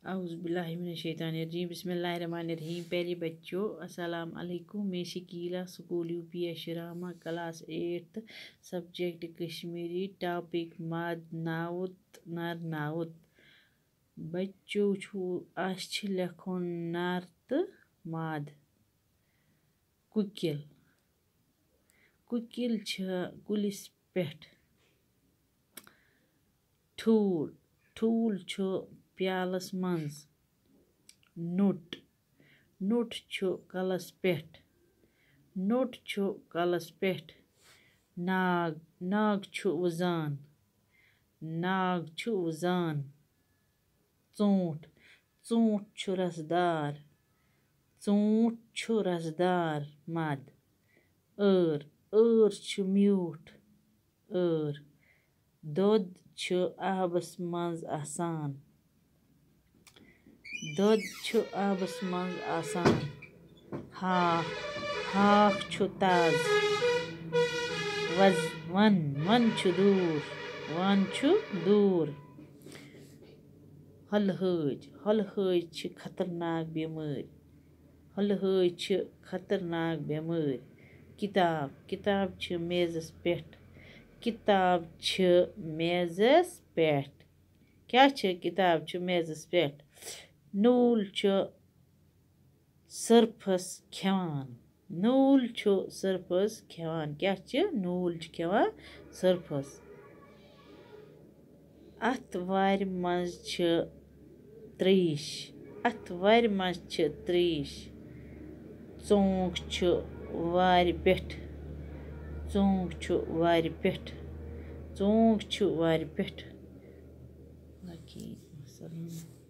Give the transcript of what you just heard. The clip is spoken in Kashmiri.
औज़ुबिल्लाहिमिनश्शैतानिर्रजीम बिस्मिल्लाहिर्रहमानिर्रहीम। प्यारे बच्चों अस्सलाम अलैकुम। मैं Shakeela school UPS Shirama class 8 subject Kashmiri topic मद नाउत नर नाउत। बच्चों छ लेखुन नर तो मद। कुकिल कुकिल छ कुलिस पेठ। ठूल ठूल छ प्यालस मंज। नुट नुट छ कलस पेठ। नुट छ कलस पेठ। नाग नाग छ वजान। नाग छ वजान। चूंट चूंट छ रसदार। चूंट छ रसदार मद। एर एर छ म्यूठ। एर दुध छ आबस मंज आसान। दुध छ आबस मंज आसान। हाक हाक छ ताज। वन वन छ दूर। वन छ दूर। हलहज हलहज छ खतरनाक बीमारी। हलहज छ खतरनाक बीमारी। किताब किताब छ मेजस पेठ। किताब छ मेजस पेठ। क्या छ किताब छ मेजस पेठ। नूल छ सर्फस खेवान। नूल छ सर्फस खेवान। क्या छ नूल छ खेवान सर्फस। अथ वार मंज छ त्रेश। अथ वार मंज छ त्रेश। चोंक छ वार पेठ। चोंक छ वार पेठ। चोंक छ वार पेठ।